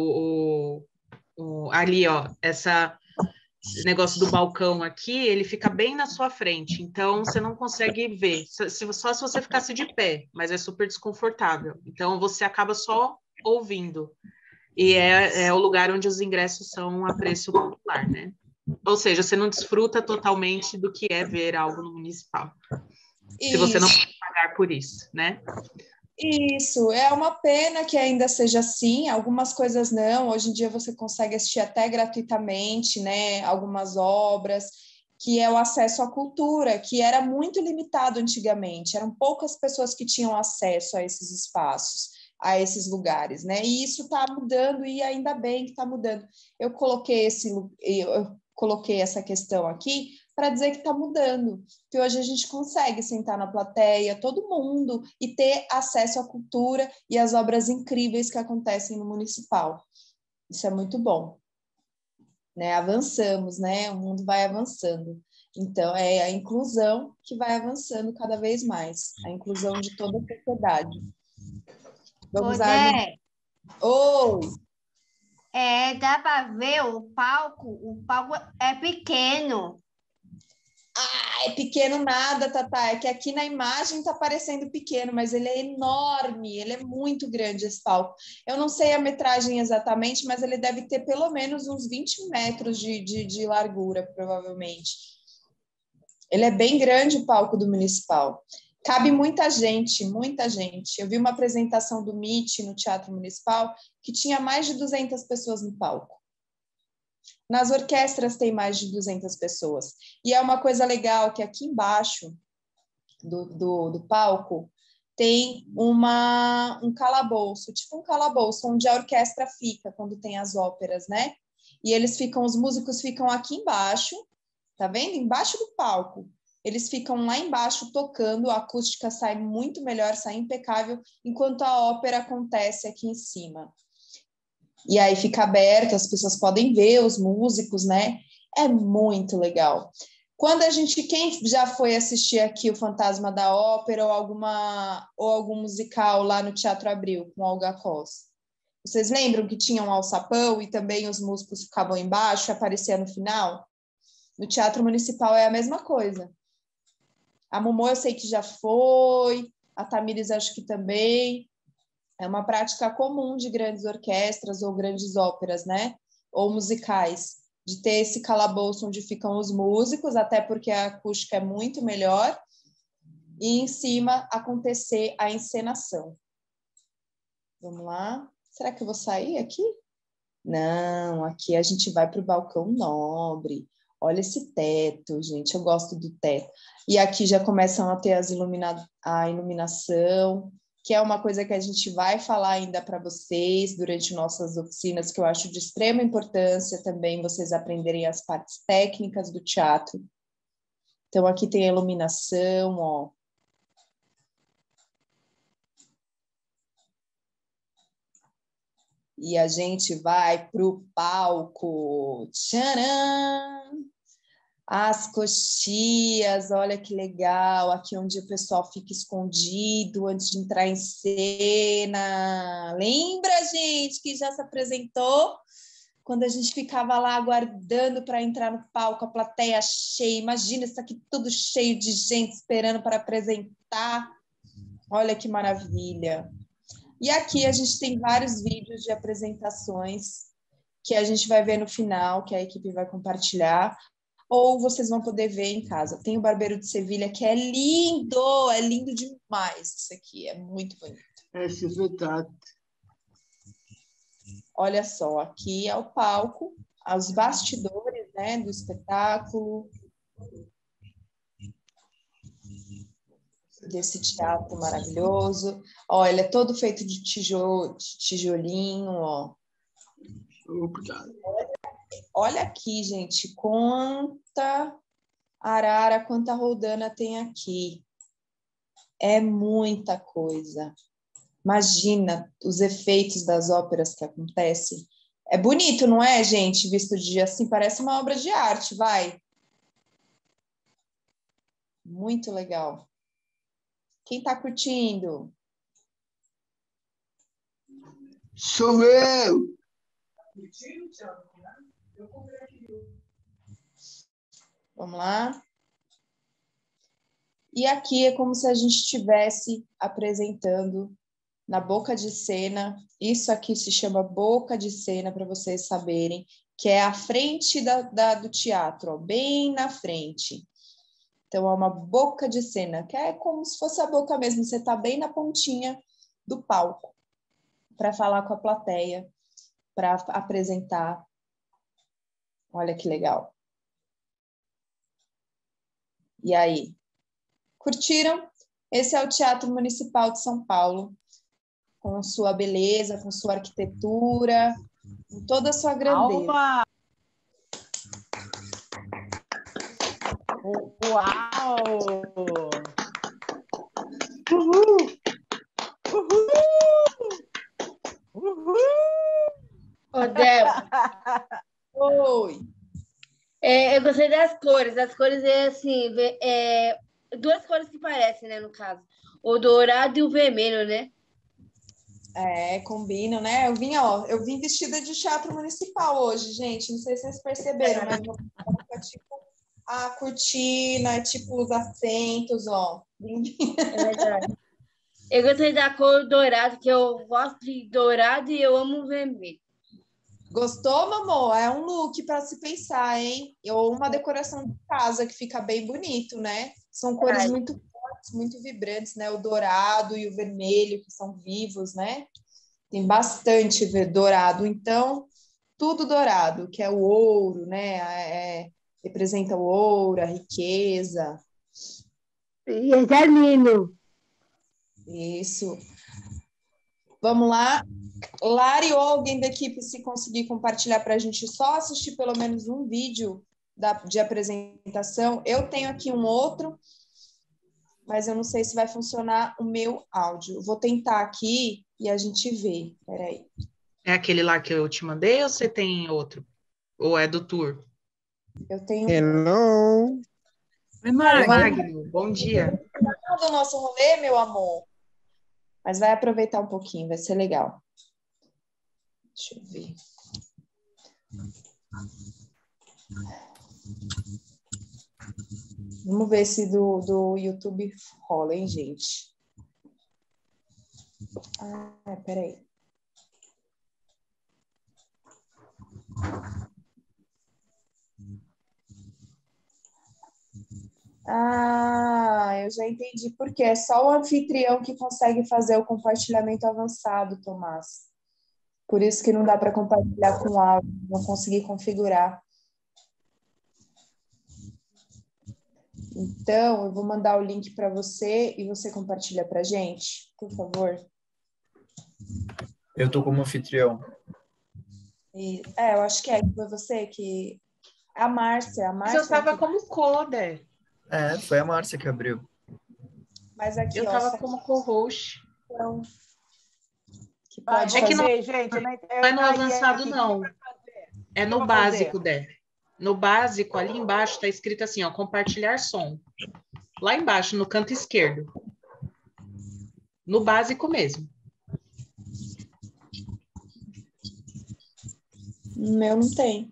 Ali, ó, esse negócio do balcão aqui, ele fica bem na sua frente, então você não consegue ver, só se você ficasse de pé, mas é super desconfortável. Então você acaba só ouvindo. E é o lugar onde os ingressos são a preço popular, né? Ou seja, você não desfruta totalmente do que é ver algo no municipal. Se você não pode pagar por isso, né? Isso, é uma pena que ainda seja assim, algumas coisas não, hoje em dia você consegue assistir até gratuitamente, né, algumas obras, que é o acesso à cultura, que era muito limitado antigamente, eram poucas pessoas que tinham acesso a esses espaços, a esses lugares, né, e isso está mudando e ainda bem que está mudando. Eu coloquei essa questão aqui para dizer que está mudando, que hoje a gente consegue sentar na plateia, todo mundo, e ter acesso à cultura e às obras incríveis que acontecem no municipal. Isso é muito bom. Né? Avançamos, né? O mundo vai avançando. Então, é a inclusão que vai avançando cada vez mais, a inclusão de toda a sociedade. Vamos Odé, Oi! dá para ver o palco é pequeno. É pequeno nada, Tatá, é que aqui na imagem está parecendo pequeno, mas ele é enorme, ele é muito grande esse palco. Eu não sei a metragem exatamente, mas ele deve ter pelo menos uns 20 metros de largura, provavelmente. Ele é bem grande o palco do Municipal. Cabe muita gente, muita gente. Eu vi uma apresentação do MIT no Teatro Municipal que tinha mais de 200 pessoas no palco. Nas orquestras tem mais de 200 pessoas. E é uma coisa legal que aqui embaixo do palco tem um calabouço, tipo um calabouço, onde a orquestra fica quando tem as óperas, né? E os músicos ficam aqui embaixo, tá vendo? Embaixo do palco. Eles ficam lá embaixo tocando, a acústica sai muito melhor, sai impecável, enquanto a ópera acontece aqui em cima. E aí fica aberto, as pessoas podem ver os músicos, né? É muito legal. Quem já foi assistir aqui o Fantasma da Ópera ou algum musical lá no Teatro Abril com Olga Costa? Vocês lembram que tinha um alçapão e também os músicos ficavam embaixo e aparecia no final? No Teatro Municipal é a mesma coisa. A Momô eu sei que já foi, a Tamires acho que também. É uma prática comum de grandes orquestras ou grandes óperas, né? Ou musicais, de ter esse calabouço onde ficam os músicos, até porque a acústica é muito melhor, e em cima acontecer a encenação. Vamos lá. Será que eu vou sair aqui? Não, aqui a gente vai para o balcão nobre. Olha esse teto, gente, eu gosto do teto. E aqui já começam a ter a iluminação, que é uma coisa que a gente vai falar ainda para vocês durante nossas oficinas, que eu acho de extrema importância também vocês aprenderem as partes técnicas do teatro. Então, aqui tem a iluminação, ó. E a gente vai pro palco. Tcharam! As coxias, olha que legal. Aqui onde o pessoal fica escondido antes de entrar em cena. Lembra, gente, que já se apresentou? Quando a gente ficava lá aguardando para entrar no palco, a plateia cheia. Imagina isso aqui tudo cheio de gente esperando para apresentar. Olha que maravilha. E aqui a gente tem vários vídeos de apresentações que a gente vai ver no final, que a equipe vai compartilhar, ou vocês vão poder ver em casa. Tem o Barbeiro de Sevilha, que é lindo demais. Isso aqui é muito bonito. É verdade. Olha só, aqui é o palco, os bastidores, né, do espetáculo, desse teatro maravilhoso. Ó, ele é todo feito de tijolinho, ó. Obrigado. Olha aqui, gente, quanta arara, quanta roldana tem aqui. É muita coisa. Imagina os efeitos das óperas que acontecem. É bonito, não é, gente? Visto de dia assim, parece uma obra de arte, vai. Muito legal. Quem está curtindo? Sou eu. Vamos lá. E aqui é como se a gente estivesse apresentando na boca de cena. Isso aqui se chama boca de cena, para vocês saberem, que é a frente do teatro, ó, bem na frente. Então, é uma boca de cena, que é como se fosse a boca mesmo. Você está bem na pontinha do palco para falar com a plateia, para apresentar. Olha que legal. E aí? Curtiram? Esse é o Teatro Municipal de São Paulo, com sua beleza, com sua arquitetura, com toda a sua grandeza. Alba! Uau! Uhul. Uhul! Uhul! Ô, Débora, Oi! eu gostei das cores. As cores é assim, duas cores que parecem, né, no caso. O dourado e o vermelho, né? É, combinam, né? Eu vim vestida de teatro municipal hoje, gente. Não sei se vocês perceberam, mas meu palco é tipo a cortina, é tipo os assentos, ó. É verdade. Eu gostei da cor dourado, que eu gosto de dourado e eu amo vermelho. Gostou, mamô? É um look para se pensar, hein? Ou uma decoração de casa que fica bem bonito, né? São cores muito fortes, muito vibrantes, né? O dourado e o vermelho, que são vivos, né? Tem bastante dourado. Então, tudo dourado, que é o ouro, né? Representa o ouro, a riqueza. E é termino. Isso. Vamos lá. Lari ou alguém da equipe, se conseguir compartilhar para a gente só assistir pelo menos um vídeo de apresentação. Eu tenho aqui um outro, mas eu não sei se vai funcionar o meu áudio. Vou tentar aqui e a gente vê. Peraí. É aquele lá que eu te mandei ou você tem outro? Ou é do tour? Eu tenho Hello. Oi, Magno. Magno, bom dia. do nosso rolê, meu amor. Mas vai aproveitar um pouquinho, vai ser legal. Deixa eu ver. Vamos ver se do YouTube rola, hein, gente? Ah, peraí. Ah, eu já entendi por quê. É só o anfitrião que consegue fazer o compartilhamento avançado, Tomás. Por isso que não dá para compartilhar com áudio, não consegui configurar. Então, eu vou mandar o link para você e você compartilha para a gente, por favor. Eu tô como anfitrião. Eu acho que foi você que... A Márcia. Mas eu estava como coder. É, foi a Márcia que abriu. Mas aqui, Eu estava como co-host. Então, que pode É que não fazer. gente. não é no avançado, não. É no vou básico, Dé. No básico, ali embaixo está escrito assim, ó, compartilhar som. Lá embaixo, no canto esquerdo. No básico mesmo. No meu não tem.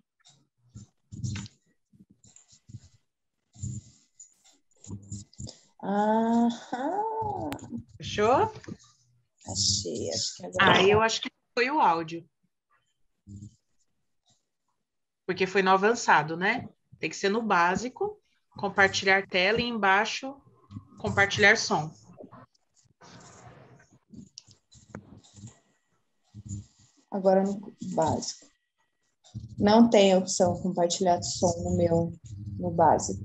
Fechou? Achei, acho que agora Aí eu vai. acho que foi o áudio. Porque foi no avançado, né? Tem que ser no básico, compartilhar tela e embaixo, compartilhar som. Agora no básico. Não tem a opção compartilhar som no meu, no básico.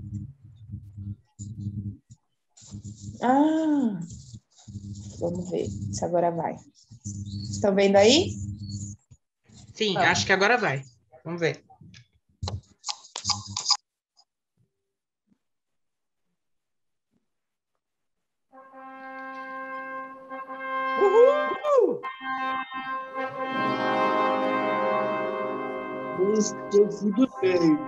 Vamos ver se agora vai. Estão vendo aí? Sim, acho que agora vai. Vamos ver. Uhul! Eu fui do meio.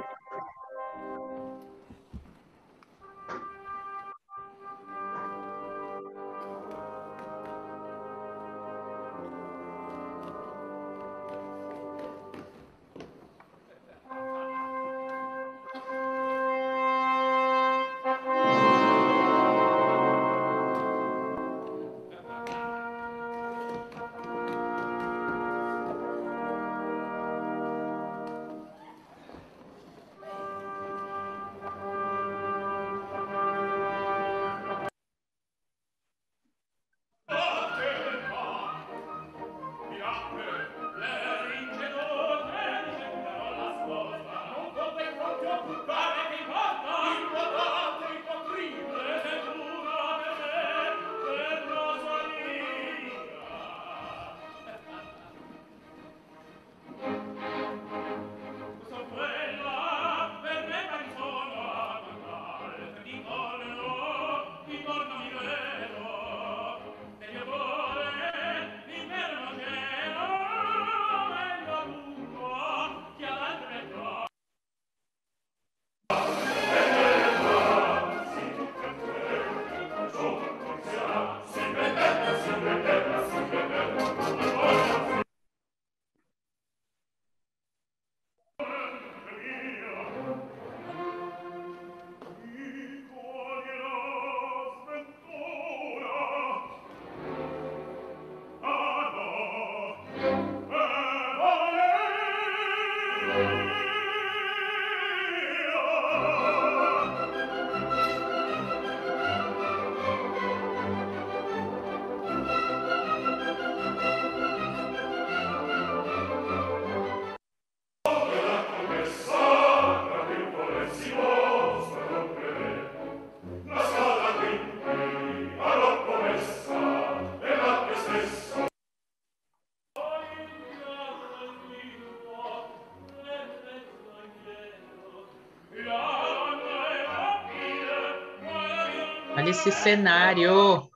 Olha esse cenário.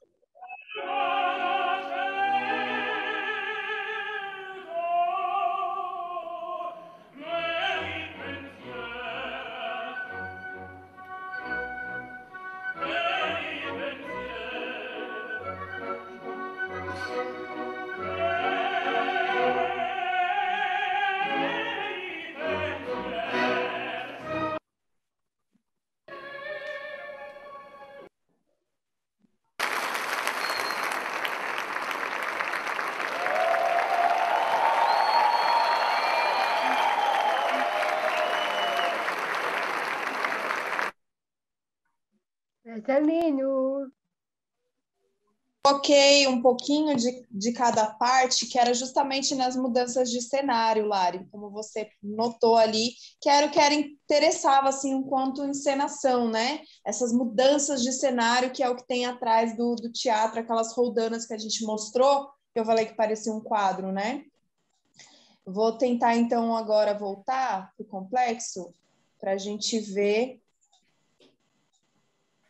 Marcelino. Coloquei um pouquinho de cada parte, que era justamente nas mudanças de cenário, Lari, como você notou ali, que era o que interessava, assim, enquanto encenação, né? Essas mudanças de cenário, que é o que tem atrás do teatro, aquelas roldanas que a gente mostrou, que eu falei que parecia um quadro, né? Vou tentar, então, agora voltar para o complexo, para a gente ver...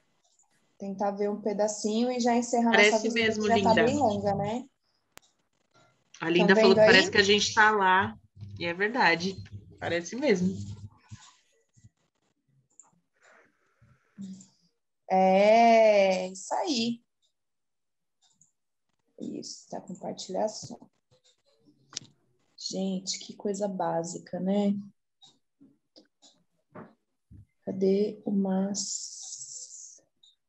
Tentar ver um pedacinho e já encerrar nossa Parece visita, que mesmo, já está linda. bem longa, né? A Linda falou que vendo parece aí? que a gente está lá. E é verdade. Parece mesmo. É, isso aí. Isso, tá compartilhação. Gente, que coisa básica, né? Cadê o mas?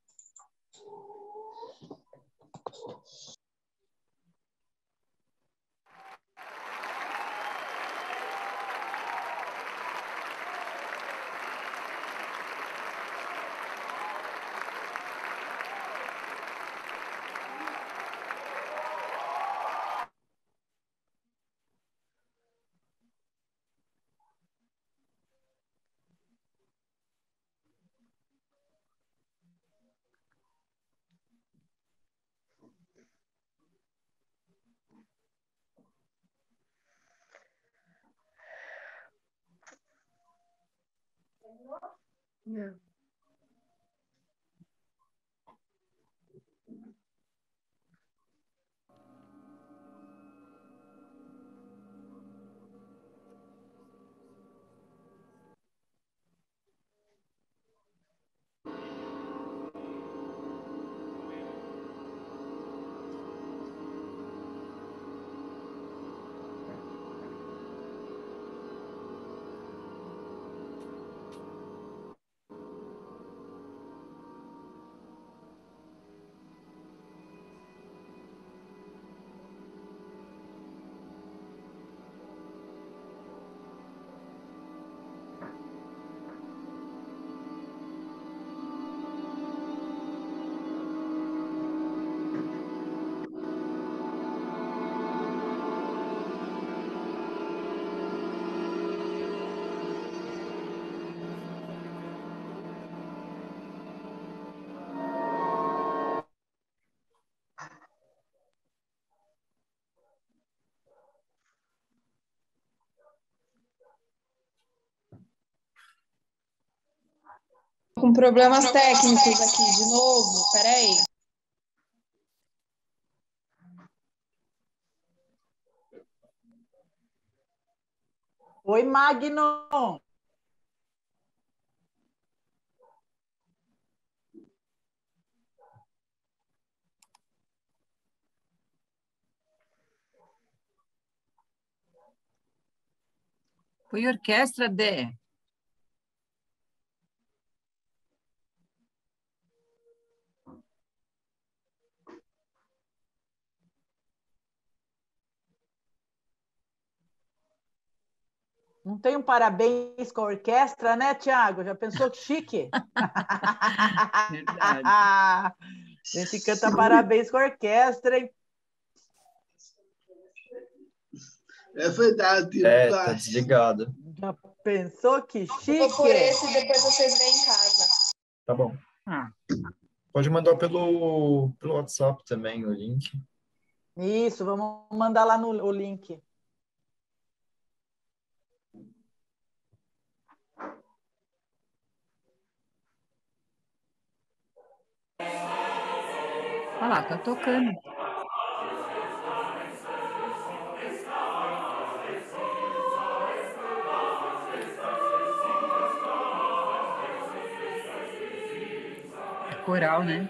Não. Com problemas técnicos aqui de novo, peraí. Oi, Magno. Põe orquestra, Dé. Não tem um parabéns com a orquestra, né, Tiago? Já pensou que chique? Verdade. A gente canta parabéns com a orquestra, hein? É verdade. Tá desligado. Já pensou que chique? Vou por esse e depois vocês veem em casa. Tá bom. Ah, Pode mandar pelo WhatsApp também o link. Isso, vamos mandar lá no o link. olha lá, tá tocando. É coral, né?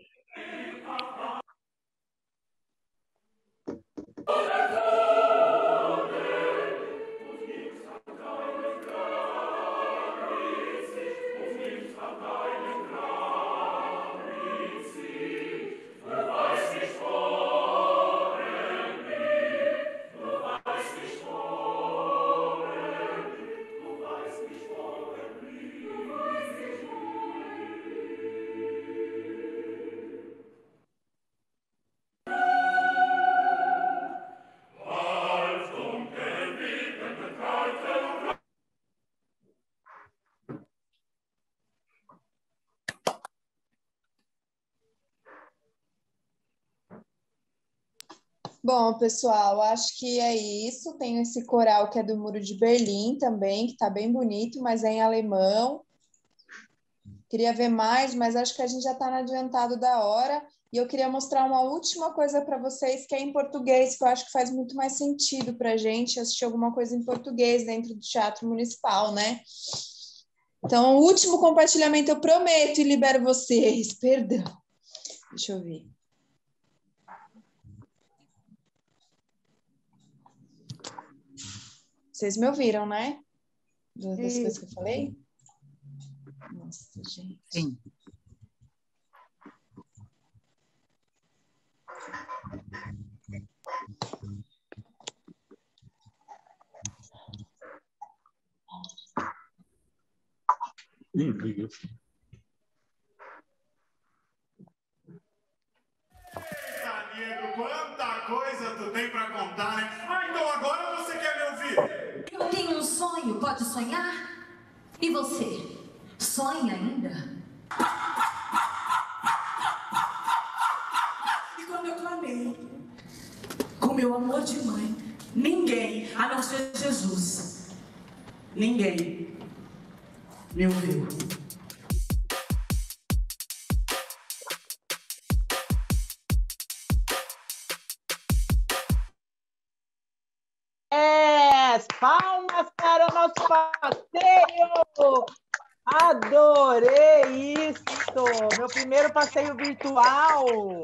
Bom, pessoal, acho que é isso. Tem esse coral que é do Muro de Berlim também, que está bem bonito, mas é em alemão. Queria ver mais, mas acho que a gente já está no adiantado da hora. E eu queria mostrar uma última coisa para vocês, que é em português, que eu acho que faz muito mais sentido para a gente assistir alguma coisa em português dentro do Teatro Municipal, né? Então, o último compartilhamento eu prometo e libero vocês. Perdão. Deixa eu ver. Vocês me ouviram, né? Das coisas que eu falei? Nossa, gente. Sim. Nego, quanta coisa tu tem pra contar, né? Ah, então agora você quer me ouvir? Eu tenho um sonho, pode sonhar? E você? Sonha ainda? E quando eu clamei, com meu amor de mãe, ninguém, a não ser Jesus, ninguém me ouviu. Palmas para o nosso passeio! Adorei isso! Meu primeiro passeio virtual!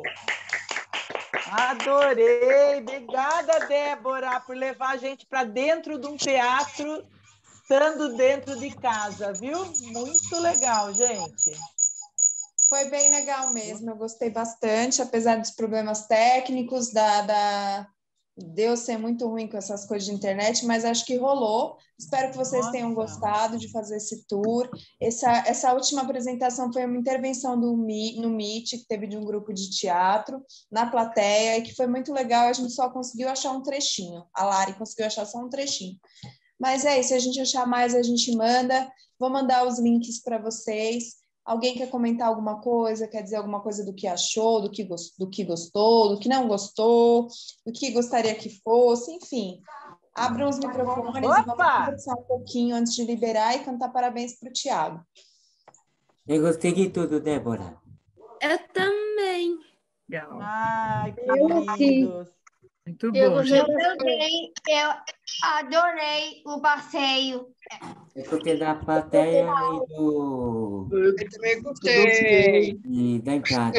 Adorei! Obrigada, Débora, por levar a gente para dentro de um teatro, estando dentro de casa, viu? Muito legal, gente! Foi bem legal mesmo, eu gostei bastante, apesar dos problemas técnicos, Deus ser muito ruim com essas coisas de internet, mas acho que rolou. Espero que vocês tenham gostado de fazer esse tour. Essa última apresentação foi uma intervenção no Meet, que teve de um grupo de teatro, na plateia, e que foi muito legal. A gente só conseguiu achar um trechinho. A Lari conseguiu achar só um trechinho. Mas é isso, se a gente achar mais, a gente manda. Vou mandar os links para vocês. Alguém quer comentar alguma coisa, quer dizer alguma coisa do que achou, do que gostou, do que não gostou, do que gostaria que fosse, enfim. Abram os microfones e vamos conversar um pouquinho antes de liberar e cantar parabéns para o Thiago. Eu gostei de tudo, Débora. Eu também. Legal. Ai, que lindos. Muito bom, gente. Eu adorei o passeio. Eu gostei da plateia e do... Eu também gostei. E da entrada.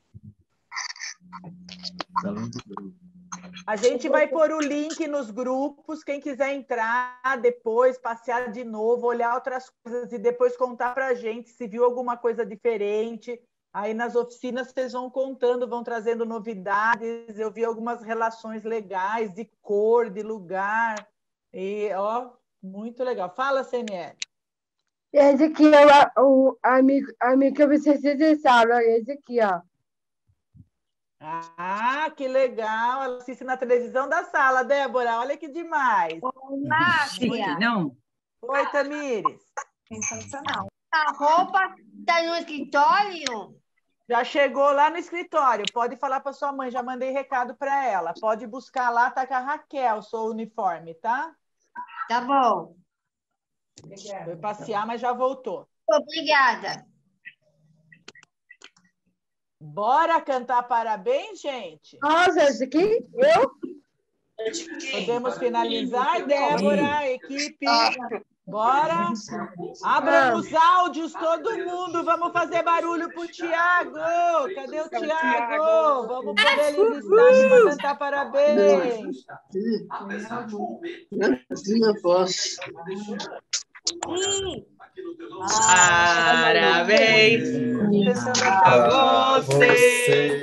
A gente vai pôr o link nos grupos, quem quiser entrar depois, passear de novo, olhar outras coisas e depois contar para a gente se viu alguma coisa diferente. Aí nas oficinas vocês vão contando, vão trazendo novidades. Eu vi algumas relações legais de cor, de lugar. E, ó, muito legal. Fala, CNL. Esse aqui é a minha que vocês pensaram. Esse aqui, ó. Ah, que legal. Ela assiste na televisão da sala, Débora. Olha que demais. Chique, não? Oi, Tamires. Sensacional. A roupa está no escritório? Já chegou lá no escritório. Pode falar para sua mãe. Já mandei recado para ela. Pode buscar lá, tá com a Raquel, seu uniforme, tá? Tá bom. Foi passear, mas já voltou. Obrigada. Bora cantar parabéns, gente? Nossa, esse aqui? Eu? Podemos finalizar, Débora, equipe? Bora? Abra os áudios, todo mundo. Vamos fazer barulho pro Thiago. Cadê o Thiago? Vamos por ele em destaque para cantar parabéns. Sim, eu posso. Parabéns a você.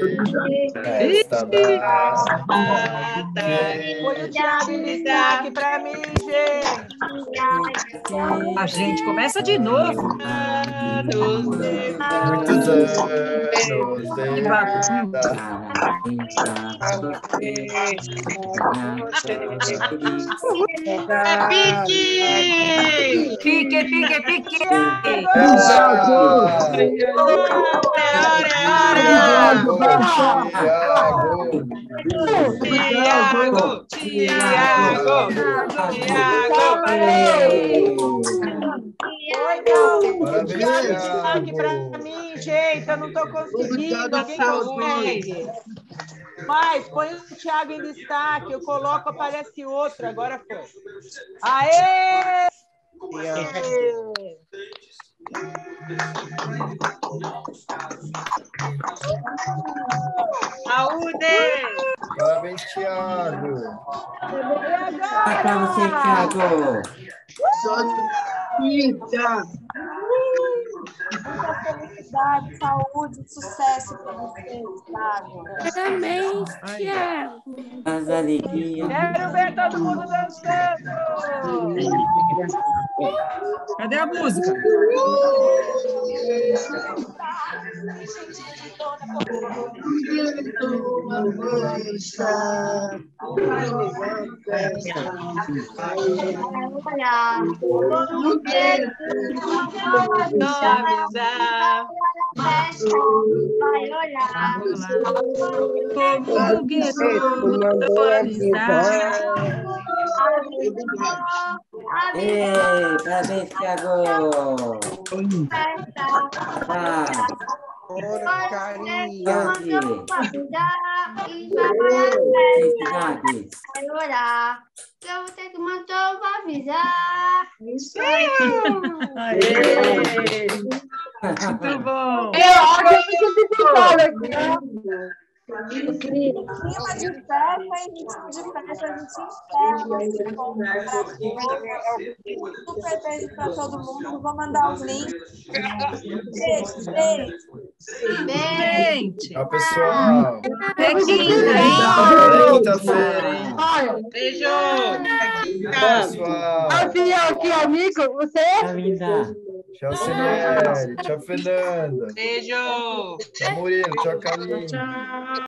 Põe o Thiago em destaque para mim, gente. A gente começa de novo. Muitos anos É pique! Pique, pique, pique! Destaque para mim, gente. que eu não estou conseguindo. Obrigada, Alguém saúde. consegue? Mas põe o Thiago em destaque, eu coloco, aparece outro. Agora foi. Aê! Saúde! Parabéns, Thiago. Pra você, Thiago. Só vida. Muita felicidade, saúde, sucesso para vocês, Thiago. Parabéns, Thiago. As alegrias. Quero ver todo mundo dançando! Cadê a música? Vai olhar. Ei, parabéns, Thiago. Porcaria. Felicidades. Vai olhar. Que você que mandou pra avisar. Isso aí. Muito bom. Clima de festa e ritmo de festa, a gente encerra esse super beijo para todo mundo. Vou mandar os links. Beijo, beijo. Gente, Tchau, pessoal. até quinta, hein? Até quinta-feira, hein? Beijo! Tchau, pessoal. Aqui, amigo, você? Tá linda. Tchau, Sineri. Tchau, Fernanda. Beijo! Tchau, Murilo. Tchau, Carlinhos. Tchau.